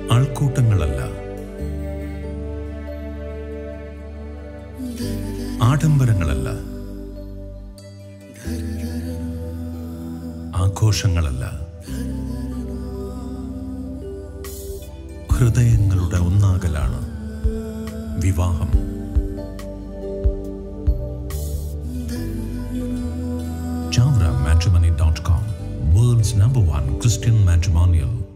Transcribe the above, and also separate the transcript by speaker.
Speaker 1: ആൾക്കൂട്ടങ്ങളല്ല, ആഡംബരങ്ങളല്ല, ആഘോഷങ്ങളല്ല, ഹൃദയങ്ങളുടെ ഒന്നാകലാണ് വിവാഹം. ChavraMatrimony.com, world's #1 Christian matrimonial.